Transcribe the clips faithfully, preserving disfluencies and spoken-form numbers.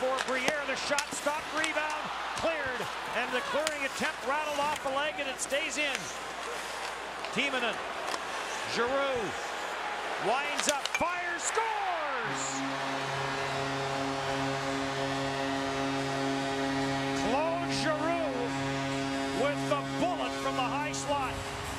for Briere. The shot stopped, rebound, cleared, and the clearing attempt rattled off the leg, and it stays in. Timonen, Giroux, winds up, fires, scores! Claude Giroux with the bullet from the high slot.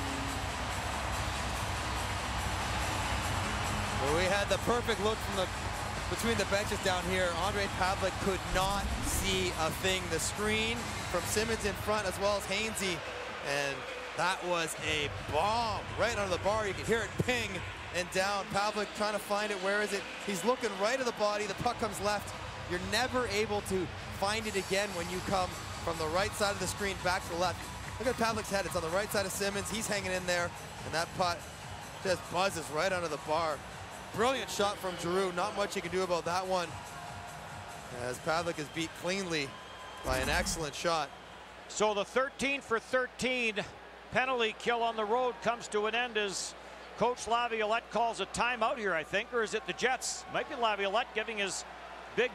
Well, we had the perfect look from the between the benches down here. Ondrej Pavelec could not see a thing. The screen from Simmonds in front as well as Hainsey, and that was a bomb right under the bar. You could hear it ping and down. Pavelec trying to find it. Where is it? He's looking right at the body. The puck comes left. You're never able to find it again when you come from the right side of the screen back to the left. Look at Pavelec's head. It's on the right side of Simmonds. He's hanging in there, and that putt just buzzes right under the bar. Brilliant shot from Giroux. Not much you can do about that one, as Pavelec is beat cleanly by an excellent shot. So the thirteen for thirteen penalty kill on the road comes to an end as Coach Laviolette calls a timeout here, I think, or is it the Jets? Might be Laviolette giving his big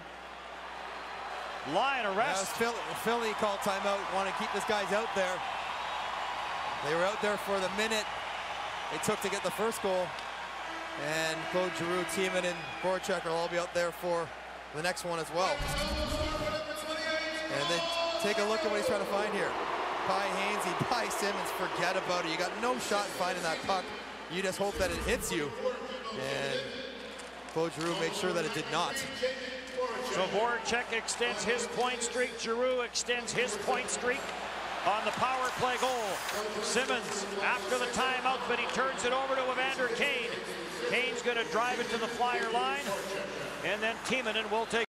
line arrest. Yeah, Philly, Philly called timeout, want to keep this guys out there. They were out there for the minute it took to get the first goal. And Claude Giroux, Timonen, and Voracek will all be out there for the next one as well. And then take a look at what he's trying to find here. By Hainsey, by Simmonds, forget about it. You got no shot finding that puck. You just hope that it hits you. And Claude Giroux made sure that it did not. So Voracek extends his point streak. Giroux extends his point streak on the power play goal. Simmonds after the timeout, but he turns it over to Evander Kane. Kane's going to drive it to the flyer line, and then Timonen will take